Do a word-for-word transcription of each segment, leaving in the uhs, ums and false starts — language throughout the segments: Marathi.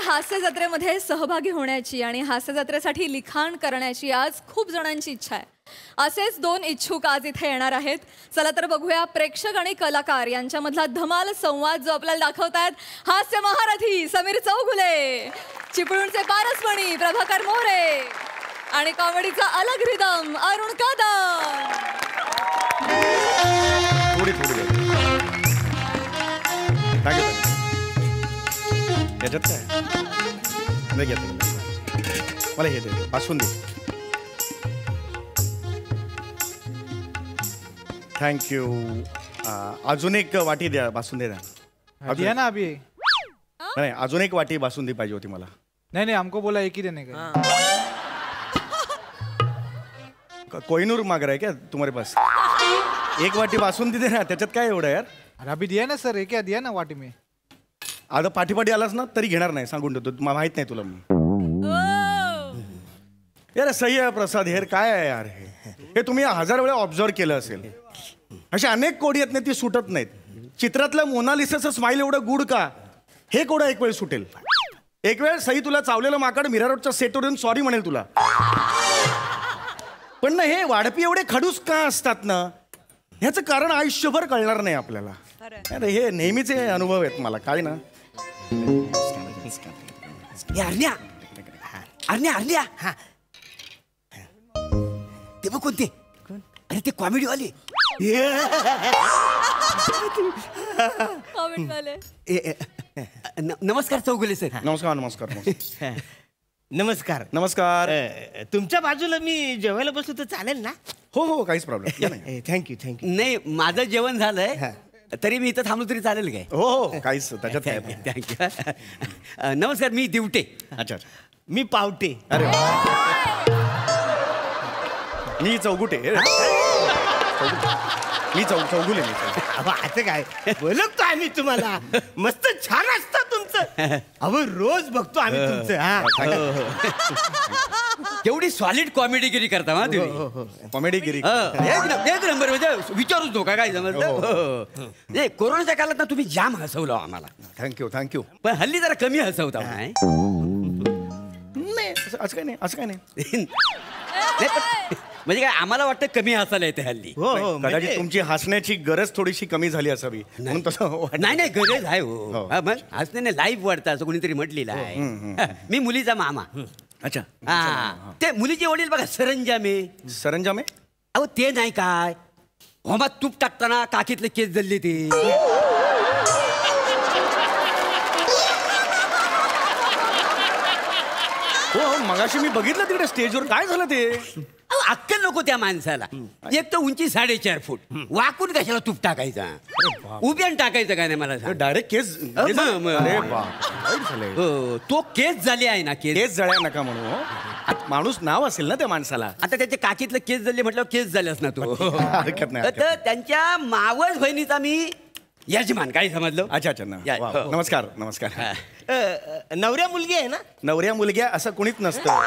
हास्य जत्रेमध्ये सहभागी होण्याची आणि हास्य जत्रेसाठी लिखाण करण्याची आज खूप जणांची इच्छा आहे. असेच दोन इच्छुक आज इथे येणार आहेत. चला तर बघूया प्रेक्षक आणि कलाकार यांच्यामधला धमाल संवाद जो आपल्याला दाखवतायत. हास्य महारथी समीर चौगुले, चिपळूणचे पारसमणी प्रभाकर मोरे आणि कॉमेडीचा अलग रिदम अरुण कदम. थोडी थोडी याच्यात काय नाही घेत मला हे दे पासून दे. थँक्यू. अजून एक वाटी द्या बासुंदी द्या. दिया ना अभी. नाही अजून एक वाटी बासुंदी पाहिजे होती मला. नहीं नहीं हमको बोला एक ही देने का. कोहिनूर माग रहा है क्या तुम्हारे पास? एक वाटी बासुंदी दे ना, त्याच्यात काय एवढं यार. अरे अभी दिया ना सर, एक क्या दिया ना वाटी में. आता पाठीपाठी आलास ना तरी घेणार नाही सांगून देतो. मला माहित नाही तुला मी. यार सही आहे प्रसाद हेर काय आहे यार हे हे तुम्ही हजार वेळा ऑब्झर्व केलं असेल. असे अनेक कोडी आहेत ना ती सुटत नाहीत. चित्रातलं मोनालिसाचं स्माइल एवढं गुड का हे कोडं एक वेळ सुटेल. एक वेळ सही तुला चावलेलं माकड मीरा रोडच्या सेटवर येऊन सॉरी म्हणेल तुला. पण ना हे वाढपी एवढे खडूस का असतात ना ह्याचं कारण आयुष्यभर कळणार नाही आपल्याला. अरे हे नेहमीचे अनुभव आहेत मला काय ना. अर्ण्या अर्ण्या अर्ण्या हा ते बघ कोणते. अरे ते कॉमेडी वाले. नमस्कार चौगुले सर. नमस्कार नमस्कार नमस्कार नमस्कार. तुमच्या बाजूला मी जेवायला बसलो तर चालेल ना? हो हो काहीच प्रॉब्लेम. Thank you thank you. नाही माझं जेवण झालंय तरी मी इथं थांबलो तरी चालेल काय? हो हो काहीच त्याच्यात काय. थँक्यू. नमस्कार मी दिवटे. अच्छा मी पावटे. अरे मी चौगुटे. मी चौ चौगुले मी. आता काय बोलतो आम्ही तुम्हाला. मस्त छान असतं तुमचं. अहो रोज बघतो आम्ही तुमचं. केवढी सॉलिड कॉमेडीगिरी करता हा तुम्ही. कॉमेडीगिरी एक नंबर म्हणजे विचारूच नका काय समजलं. कोरोनाच्या काळात ना तुम्ही जाम हसवलं आम्हाला. Thank you thank you. पण हल्ली जरा कमी हसवता. नाही असं काय नाही असं काय नाही. म्हणजे काय आम्हाला वाटतं कमी हसायला येते हल्ली. हो हो कदाचित तुमची हसण्याची गरज थोडीशी कमी झाली असावी म्हणून तसं. नाही नाही गरज आहे हो. मग हसण्याने लाईफ वाढतं असं कोणीतरी म्हटलेलं आहे. मी मुलीचा मामा. अच्छा हा ते मुलीचे वडील बघा सरंजामे. सरंजामे अहो ते नाही काय होमात तूप टाकताना काकीतले केस जळले ते. हो मगाशी मी बघितलं तिकडे स्टेजवर काय झालं ते. अक्कल नको त्या माणसाला. एक तर उंची साडेचार फूट वाकून कशाला तूप टाकायचा. उभ्यान टाकायचं काय नाही मला सांग. Direct case. अरे वा. हो तो केस झाले आहे ना. केस केस जळ्या नका म्हणू. माणूस नाव असेल ना त्या माणसाला. आता त्याच्या काकीतलं केस झाले म्हटलं केस झालेस ना तू. हरकत नाही. तर त्यांच्या मावस बहिणीचा मी यजमान काय समजलो. अच्छा अच्छा नमस्कार नमस्कार. नवऱ्या मुलगी आहे ना? नवऱ्या मुलग्या असं कुणीच नसतं.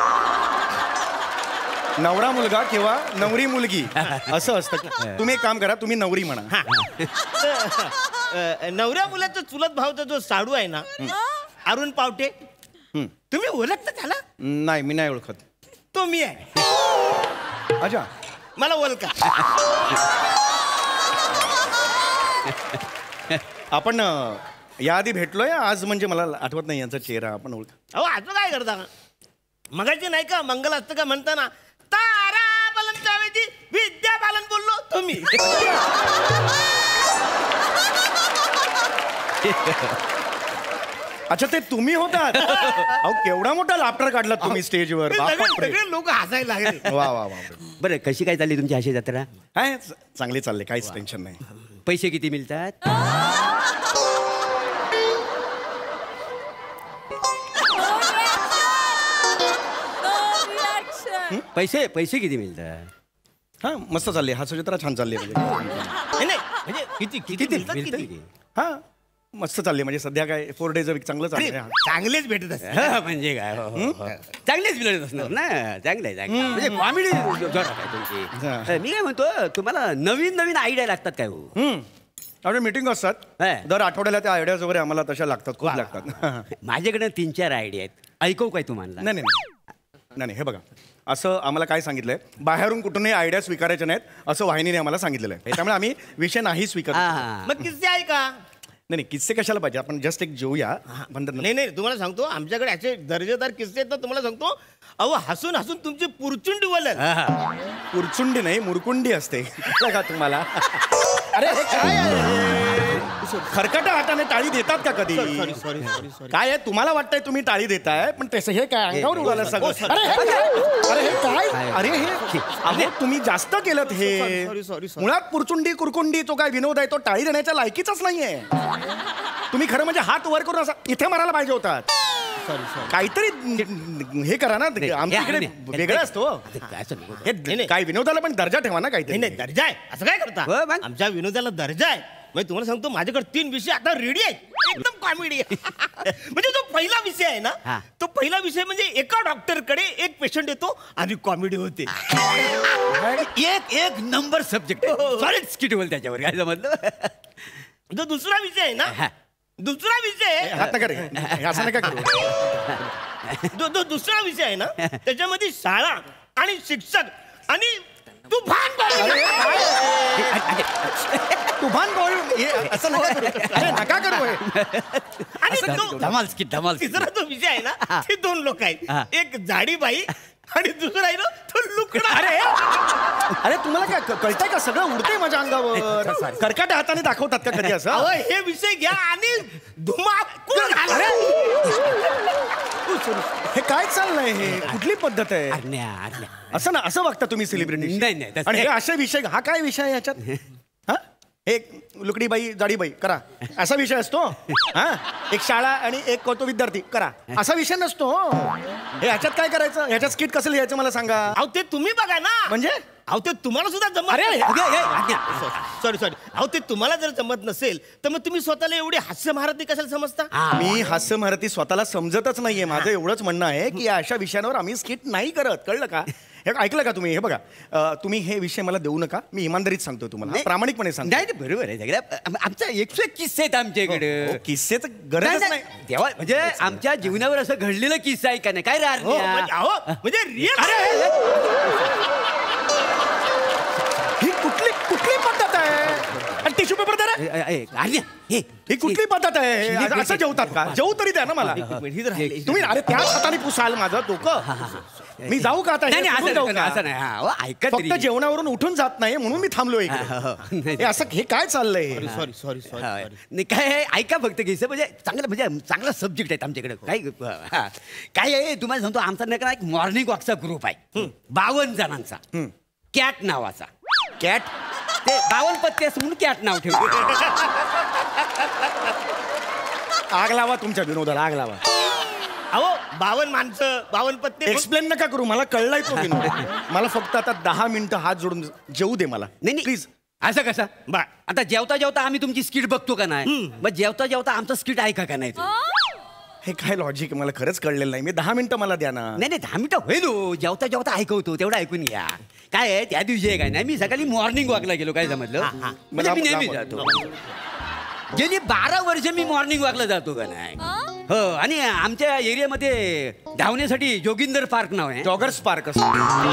नवरा मुलगा किंवा नवरी मुलगी असं असतं. तुम्ही एक काम करा तुम्ही नवरी म्हणा. नवऱ्या मुलाचा चुलत भाऊचा जो साडू आहे ना अरुण पावटे तुम्ही ओळखता त्याला? नाही मी नाही ओळखत. तो मी आहे. अच्छा मला ओळखा. आपण याआधी भेटलोय आज म्हणजे मला आठवत नाही यांचा चेहरा. आपण ओळख. अहो असं काय करता मगाची नाही का मंगल असतं का म्हणताना तारा बालनच्या ऐवजी विद्या बालन बोललो तुम्ही. अच्छा ते तुम्ही होतात. अहो केवढा मोठा लाफ्टर काढला तुम्ही स्टेजवर. सगळे लोक हसायला लागले. वा वा वा. बरं कशी काय चालली तुमची अशी जत्रा? काय चांगली चालले काहीच टेन्शन नाही. पैसे किती मिळतात? पैसे पैसे किती मिळतात? हा मस्त चालले. हा जत्रा छान चालली म्हणजे. किती किती किती हा मस्त चालली म्हणजे सध्या काय फोर डेज वीक चांगलं चाललंय. चांगलेच भेटत असते म्हणजे काय. चांगलेच मिळत असणार ना. चांगलं आहे चांगलं म्हणजे कॉमेडी जोरात आहे तुमची. मी काय म्हणतो तुम्हाला नवीन नवीन आयडिया लागतात काय हो? आपल्या मीटिंग असतात हा. दर आठवड्याला त्या आयडियाज वगैरे आम्हाला तशा लागतात खूप लागतात. माझ्याकडे तीन चार आयडिया आहेत, ऐकू काय तुम्हाला? नाही नाही नाही नाही हे बघा असं आम्हाला काय सांगितलंय बाहेरून कुठूनही आयडिया स्वीकारायच्या नाहीत असं वाहिनीने आम्हाला सांगितलेलं आहे त्यामुळे आम्ही विषय नाही स्वीकारतो. हा. मग किस्से आहे का? नाही नाही किस्से कशाला पाहिजे आपण जस्ट एक जेऊया म्हणतात ना. नाही नाही तुम्हाला सांगतो आमच्याकडे असे दर्जेदार किस्से आहेत ना तुम्हाला सांगतो अहो हसून हसून तुमची पुरचुंडी वलन. पुरचुंडी नाही मुरकुंडी असते कळलं का तुम्हाला? अरे हे काय आहे? खरकटा हाताने टाळी देतात का कधी? सॉरी सॉरी सॉरी सॉरी काय आहे तुम्हाला वाटतंय तुम्ही टाळी देताय पण तसं हे काय अंगावर उडालं सगळं. sorry. अरे हे काय? अरे हे काय अरे हे अहो तुम्ही जास्त केलं हे Sorry, sorry, sorry, sorry. मुळात पुरचुंडी कुरकुंडी तो काय विनोद आहे तो टाळी देण्याच्या लायकीचाच नाहीये. तुम्ही खरं म्हणजे हात वर करून असं इथे मारायला पाहिजे होतात. सॉरी सॉरी काहीतरी हे करा ना आमच्या इकडे वेगळं असतो. हे काय विनोदाला पण दर्जा ठेवा ना काहीतरी. नाही नाही दर्जा आहे असं काय करता हो, मग? आमच्या विनोदाला दर्जा आहे. म्हणजे तुम्हाला सांगतो माझ्याकडे तीन विषय आता रेडी आहेत एकदम कॉमेडी आहे. म्हणजे तो पहिला विषय आहे हा. ना तो पहिला विषय म्हणजे एका डॉक्टरकडे एक पेशंट येतो आणि कॉमेडी होते. एक एक नंबर सब्जेक्ट सॉलिड स्किट बोल त्याच्यावर काय समजलं. जो दुसरा विषय आहे हा. ना दुसरा विषय हात नका रे. हे असं नका करू. जो जो दुसरा विषय आहे ना त्याच्यामध्ये शाळा आणि शिक्षक आणि तुफान तुफान बॉल हे असं नका करू. अरे नका करू हे. आणि तो धमाल स्किट धमाल स्किट. तिसरा जो विषय आहे ना ते दोन लोक हा. आहेत एक जाडी बाई आणि दुसरा आहे ना तो लुकडा. अरे अरे तुम्हाला काय क- कळतंय का सगळं उडतंय माझ्या अंगावर. करकाट्या हाताने दाखवतात का कधी अहो असं? हे विषय घ्या आणि धुमाकूळ घाला. हे काय चाललंय हे कुठली पद्धत आहे? आज्ञा, आज्ञा. असं ना असं बघता तुम्ही सेलिब्रिटी. नाही, नाही, तसं- आणि हे असे विषय हा काय विषय आहे याच्यात? हा एक लुकडी बाई जाडी बाई करा असा विषय असतो. हा एक शाळा आणि एक कोतो विद्यार्थी करा असा विषय नसतो. हे ह्याच्यात काय करायचं ह्याच्यात स्किट कसं लिहायचं मला सांगा. अहो ते तुम्ही बघा ना म्हणजे अहो ते तुम्हाला सुद्धा जमत अरे, नाही. अगे, अगे, आज्ञा. सॉरी सॉरी अहो ते तुम्हाला जर जमत नसेल तर मग तुम्ही स्वतःला एवढे हास्य महारथी कशाला समजता? हा. मी हास्य महारथी स्वतःला समजतच नाहीये. माझं एवढंच म्हणणं आहे की या अशा विषयांवर आम्ही स्किट नाही करत. कळलं का? हे ऐकलं का तुम्ही? हे बघा अं, तुम्ही हे विषय मला देऊ नका. मी इमानदारीत सांगतो तुम्हाला नाही. प्रामाणिकपणे सांगतो. नाही नाही, बरोबर आहे सगळ्या आम- आमचा एकशे एक किस्से आहेत आमच्याकडे. हो, किस्सेच गरजच नाही. तेव्हा म्हणजे आमच्या जीवनावर असं घडलेलं किस्सा आहे का नाही काय रे हो, आज्ञा? म्हणजे- अहो म्हणजे रिअल ही कुठली कुठली पद्धत आहे? टिश्यू पेपर दे रे. ए, ए, ए, आज्ञा, हे ही कुठली पद्धत आहे? शिंदे- असं जेवतात का? जेवू तरी द्या ना मला. तुम्ही अरे त्याच हाताने पुसाल माझं डोकं. मी जाऊ का आता? नाही हे नाही, सोडून असं जाऊ नाही, का? असं नाही. हा, हो, ऐका तरी. फक्त जेवणावरून उठून जात नाही म्हणून मी थांबलो हा, हो, हो. इकडे. नाही, हे असं हे काय चाललंय? सॉरी सॉरी सॉरी हा, नाही काय आहे, ऐका फक्त किस्से म्हणजे चांगलं म्हणजे चांगला सब्जेक्ट आहेत आमच्याकडे. काय हा. काय आहे तुम्हाला सांगतो आमचा नाही का एक मॉर्निंग वॉकचा ग्रुप आहे बावन्न जणांचा. कॅट नावाचा. कॅट ते बावन्न पत्ते असं म्हणून कॅट नाव ठेवलं. आग लावा तुमच्या विनोदाला आग लावा. अहो बावन माणसं बावन पत्ते एक्सप्लेन नका करू मला कळलाय तो विनोद. मला फक्त आता दहा मिनिटं हात जोडून जेवू दे मला. नाही नाही प्लीज. असं कसं बा आता जेवता जेवता आम्ही तुमची स्किट बघतो का नाही मग जेवता जेवता आमचं स्किट ऐका का नाही तुम्ही? हे काय लॉजिक मला खरंच कळलेलं नाही. मी दहा मिनिटं मला द्या ना. नाही नाही दहा मिनिटं होईल हो. जेवता जेवता ऐकवतो तेवढं ऐकून घ्या. काय आहे त्या दिवशी आहे काय नाही मी सकाळी मॉर्निंग वॉकला गेलो काय समजलं म्हणजे मी नेहमी जातो. गेली बारा वर्ष मी मॉर्निंग वॉकला जातो का नाही. हो आणि आमच्या एरियामध्ये धावण्यासाठी जोगिंदर पार्क नाव आहे. जॉगर्स पार्क असं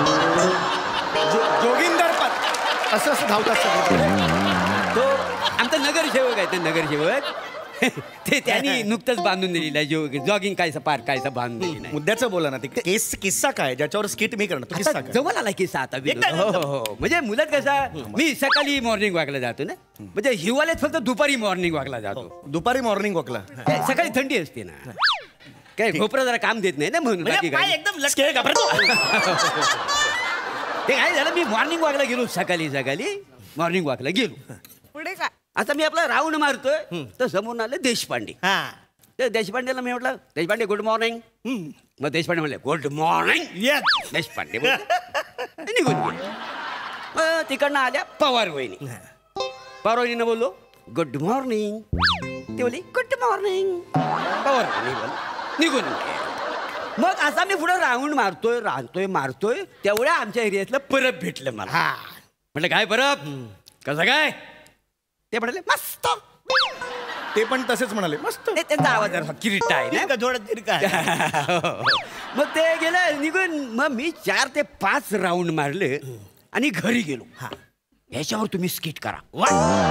जो- जोगिंदर पार्क असं असं धावतात सगळे. तो आमचा नगरसेवक आहे ते नगरसेवक ते त्यांनी नुकतंच बांधून दिलेलं आहे जो जॉगिंग कायचा पार्क कायचा बांधून दिलेला आहे. मुद्द्याचं बोला ना ते केस किस्सा काय ज्याच्यावर स्किट मी करणार तो किस्सा आता काय? जवळ आला किस्सा आता विनोद. हो हो हो म्हणजे मुलात कसा मी सकाळी मॉर्निंग वॉकला जातो ना म्हणजे हिवाळ्यात फक्त दुपारी मॉर्निंग वॉकला जातो. दुपारी मॉर्निंग वॉकला. काय सकाळी थंडी असते ना काय घोपरा जरा काम देत नाही ना म्हणून म्हणजे बाकी पाय काय एकदम लटके. स्केल घाबरतो. ते काय झालं मी मॉर्निंग वॉकला गेलो सकाळी सकाळी मॉर्निंग वॉकला गेलो. पुढे काय आता मी आपला राऊंड मारतोय तर समोर आले देशपांडे. हा तर देशपांडेला मी म्हटलं देशपांडे गुड मॉर्निंग. मग देशपांडे म्हणले गुड मॉर्निंग. येस देशपांडे बोलले. आणि निघून गेले. मग तिकडनं आल्या पवार वहिनी. पवार वहिनीनं बोललो गुड मॉर्निंग. ते बोलली गुड मॉर्निंग. पवार वहिनी बोल निघून गेले. मग असा मी पुढे राऊंड मारतोय राहतोय मारतोय तेवढ्या आमच्या एरियातलं परब भेटलं मला. हा म्हटलं काय परब कसं काय ते म्हणाले मस्त. ते पण तसेच म्हणाले मस्त. ते त्यांचा आवाज जरा किरीट आहे ना. तिरका थोडा तिरका आहे. मग ते गेलं निघून. मग मी चार ते पाच राऊंड मारले आणि घरी गेलो. हा ह्याच्यावर तुम्ही स्किट करा.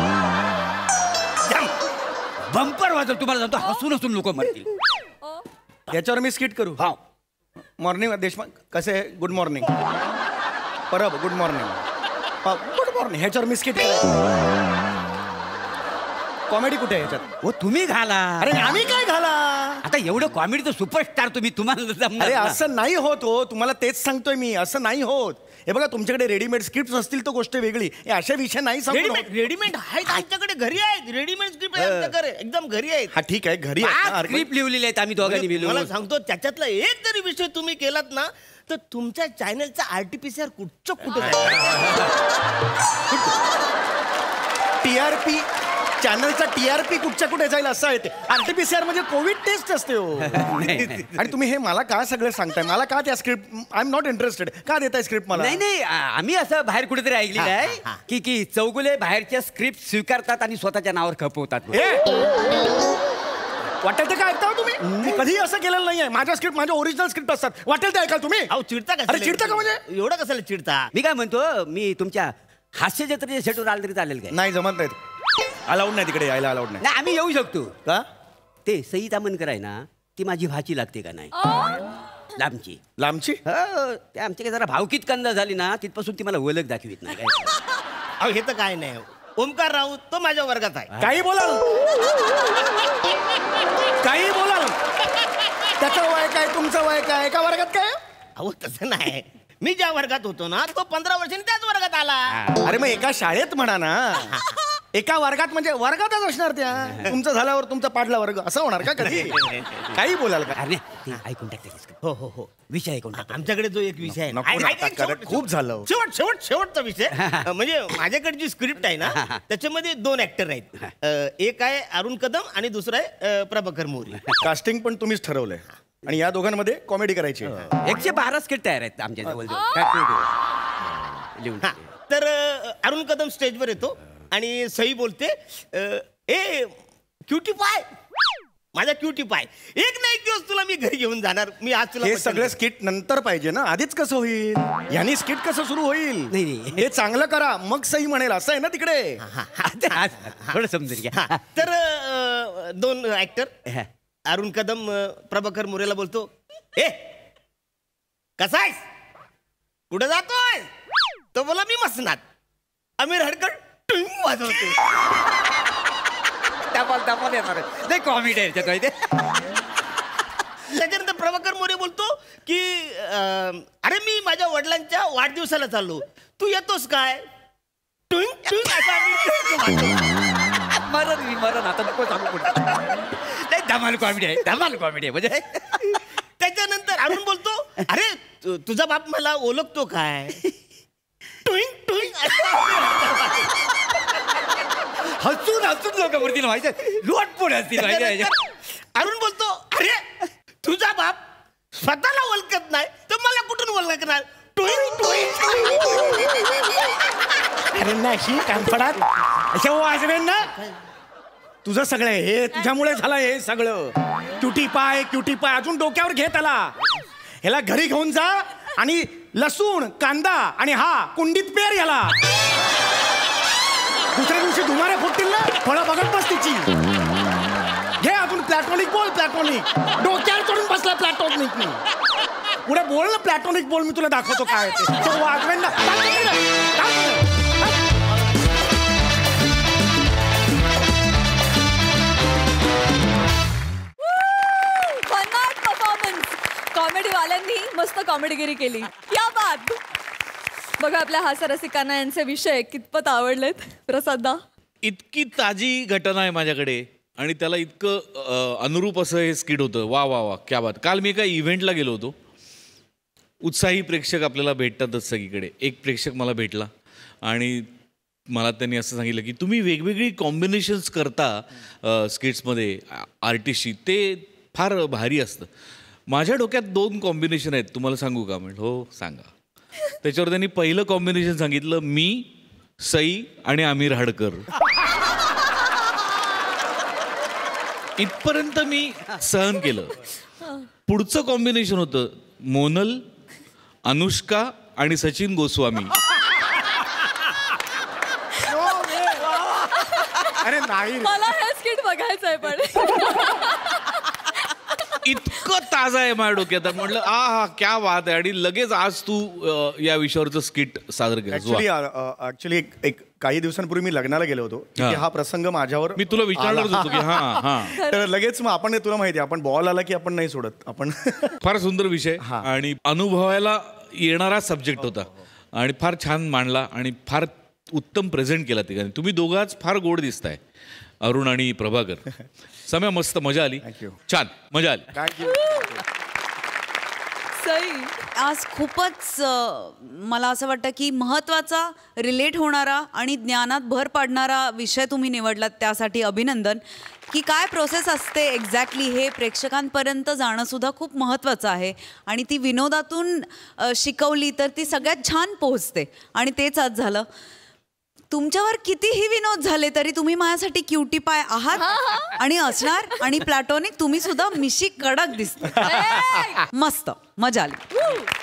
बंपर वाजव. तुम्हाला सांगतो हसून हसून लोक मरतील. याच्यावर मी स्किट करू. हा मॉर्निंग देशपांडे कसे आहे? Good morning. Parab good morning. Good morning. ह्याच्यावर मी स्किट करू. कॉमेडी कुठे आहे ह्याच्यात? हो तुम्ही घाला. अरे आम्ही काय घाला? आता एवढं कॉमेडीचं सुपरस्टार तुम्ही. तुम्हाला जमणार अरे ना. असं नाही होत हो. तुम्हाला तेच सांगतोय मी. असं नाही होत. हे बघा तुमच्याकडे रेडीमेड स्क्रिप्ट असतील तर गोष्ट वेगळी. हे अशा विषय नाही सांगतो. रेडीमेड रेडीमेड आहेत आमच्याकडे, घरी आहेत. रेडीमेड स्क्रिप्ट आहे आमच्याकडे, एकदम घरी आहेत. हा ठीक आहे घरी आहे ना, हरकत- स्क्रिप्ट लिहिलेले आहेत आम्ही दोघांनी म्हणजे मला मिळून. सांगतो त्याच्यातला एक जरी विषय तुम्ही केलात ना तर तुमच्या चॅनलचा आरटीपीसीआर कुठचं कुठं टीआरपी चॅनलचा टीआरपी कुठच्या कुठे जाईल असं आहे ते. आरटीपीसीआर म्हणजे कोविड टेस्ट असते हो. नाही, नाही. आणि तुम्ही हे मला का सगळं सांगताय? मला का त्या script I am not interested का देताय स्क्रिप्ट मला? नाही नाही आ- आम्ही असं बाहेर कुठेतरी ऐकलेलं आहे की की चौगुले बाहेरच्या स्क्रिप्ट स्वीकारतात आणि स्वतःच्या नावावर खपवतात. ए! वाटेल ते काय ऐकता हो तुम्ही? मी कधी असं केलेलं नाहीये. माझ्या स्क्रिप्ट माझ्या ओरिजिनल स्क्रिप्ट असतात. वाटेल ते ऐकाल तुम्ही? अहो चिडता का? अरे चिडता का म्हणजे? एवढं कशाला चिडता? मी काय म्हणतो मी तुमच्या हास्य जत्रेच्या सेटवर आलं तरी चालेल काय? नाही जमत नाहीत. अलाउड नाही तिकडे यायला अलाउड नाही. नाही आम्ही येऊ शकतो. का? ते सई तामणकर आहे ना ती माझी भाची लागते का नाही? लांबची. लांबची? हो ते आमच्या जरा भावकीत कंदा झाली ना तिथपासून ती मला ओळख दाखवीत नाही काय. अहो हे तर काय नाही. ओमकार राऊत तो माझ्या वर्गात आहे. काही बोलाल काही बोलाल. त्याचं वय काय तुमचं वय काय? एका वर्गात काय? अहो तसं नाही. मी ज्या वर्गात होतो ना तो पंधरा वर्षांनी त्याच वर्गात आला. अरे मग एका शाळेत म्हणा ना. एका वर्गात म्हणजे वर्गातच असणार त्या. तुमचं झाल्यावर तुमचा पाडला वर्ग असं होणार का कधी? काही बोलाल का? अरे ते ऐकून टाकते हो हो हो विषय ऐकून टाक. आमच्याकडे जो एक विषय आहे ना, नको ना, ऐक- ऐक- आता शेवट- खूप झालं. शेवट शेवट शेवटचा विषय अं, म्हणजे माझ्याकडे जी स्क्रिप्ट आहे ना त्याच्यामध्ये दोन ऍक्टर आहेत. अं, एक आहे अरुण कदम आणि दुसरा आहे अं, प्रभाकर मोरे. कास्टिंग पण तुम्हीच ठरवलंय आणि या दोघांमध्ये कॉमेडी करायची. एकशे बारा स्किट तयार आहेत आमच्या जवळ लिहून. हा, तर अं, अरुण कदम स्टेजवर येतो आणि सई बोलते अं, ए क्युटी पाय माझा क्युटी पाय एक ना एक दिवस तुला मी घरी घेऊन जाणार. मी आज तुला हे पटकन- सगळं स्किट नंतर पाहिजे ना. आधीच कसं होईल? यांनी स्किट कसं सुरू होईल? नाही, नाही. हे चांगलं करा मग सही म्हणेल असं आहे ना तिकडे. थोडं समजून घ्या. हा, तर अं, दोन ऍक्टर अरुण कदम अं, प्रभाकर मोरेला बोलतो ए कसा आहेस कुठे जातोय? तो बोला मी मसनात. आमिर हडकड टुंग वाजवतो. टपाल टपाल येणार नाही कॉमेडी आहे त्याच्यात माहिती आहे? त्याच्यानंतर प्रभाकर मोरे बोलतो की अं, अरे मी माझ्या वडिलांच्या वाढदिवसाला चाललो तू येतोस काय? टुंग टुंग असा आम्ही टुंग वाजवतो. मरण मी मरण आता नको सांगू कुठं. नाही धमाल कॉमेडी आहे धमाल कॉमेडी आहे म्हणजे. त्याच्यानंतर अरुण बोलतो अरे तु- तुझा बाप मला ओळखतो काय? टुंग टुंग हसून हसून लोक वरती माहिती लोटपोट असतील माहिती आहे? अरुण बोलतो अरे तुझा बाप स्वतःला ओळखत नाही तर मला कुठून ओळखणार? टुंग टुंग अरे नाही कानफडात अशा वाजवेन ना. तुझं सगळं हे तुझ्यामुळे झालं हे सगळं. क्युटी पाय क्युटी पाय अजून डोक्यावर घे त्याला. ह्याला घरी घेऊन जा आणि लसूण कांदा आणि हा कुंडीत पेर ह्याला. दुसऱ्या दिवशी धुमारे फुटतील ना फळं बघत बस तिची. घे अजून प्लॅटॉनिक बोल प्लॅटॉनिक. डोक्यावर चढून बसला प्लॅटॉनिक मी. पुढे बोल ना प्लॅटॉनिक बोल मी तुला दाखवतो काय ते. तो वाजवेन ना. परफॉर्मन्स कॉमेडी वाल्यांनी मस्त कॉमेडीगिरी केली. या बात बघा आपल्या हास्यरसिकांना यांचे विषय कितपत आवडलेत. प्रसादा इतकी ताजी घटना आहे माझ्याकडे आणि त्याला इतकं अ, अनुरूप असं हे स्किट होतं. वा वा वा क्या बात. काल मी एका इव्हेंटला गेलो होतो. उत्साही प्रेक्षक आपल्याला भेटतातच सगळीकडे. एक प्रेक्षक मला भेटला आणि मला त्यांनी असं सांगितलं की तुम्ही वेगवेगळी कॉम्बिनेशन्स करता स्किट्समध्ये आर्टिस्टशी ते फार भारी असतं. माझ्या डोक्यात दोन कॉम्बिनेशन आहेत तुम्हाला सांगू का? म्हटलं हो सांगा. त्याच्यावर त्यांनी पहिलं कॉम्बिनेशन सांगितलं मी सई आणि आमिर हडकर. इथपर्यंत मी सहन केलं. पुढचं कॉम्बिनेशन होतं मोनल, अनुष्का आणि सचिन गोस्वामी. अरे नाही मला हे स्किट बघायचं आहे पण इतकं ताजा आहे माझ्या डोक्यात. म्हटलं आ हा क्या बात आहे. आणि लगेच आज तू अ, या विषयावरचं स्किट सादर केलं. ऍक्च्युली ऍक्च्युली एक एक काही दिवसांपूर्वी मी लग्नाला गेलो होतो. हा. की हा प्रसंग माझ्यावर मी तुला विचारणारच आला. होतो की हा हा तर लगेच मग आपण तुला माहिती आहे आपण बॉल आला की आपण नाही सोडत आपण. फार सुंदर विषय हा. आणि अनुभवायला येणारा सब्जेक्ट होता आणि फार छान मांडला आणि फार उत्तम प्रेझेंट केला तिघांनी. तुम्ही दोघांच फार गोड दिसताय, अरुण आणि प्रभाकर. समय मस्त मजा आली. Thank you. छान मजा आली. काय की- सई. आज खूपच अ, मला असं वाटतं की महत्त्वाचा, रिलेट होणारा आणि ज्ञानात भर पाडणारा विषय तुम्ही निवडलात, त्यासाठी अभिनंदन. की काय प्रोसेस असते एक्झॅक्टली हे प्रेक्षकांपर्यंत जाणं सुद्धा खूप महत्त्वाचं आहे. आणि ती विनोदातून अ, शिकवली तर ती सगळ्यात छान पोहोचते. आणि तेच आज झालं. तुमच्यावर कितीही विनोद झाले तरी तुम्ही माझ्यासाठी क्युटी पाय आहात आणि असणार. आणि प्लॅटॉनिक तुम्ही सुद्धा मिशी कडक दिसते. मस्त मजा आली.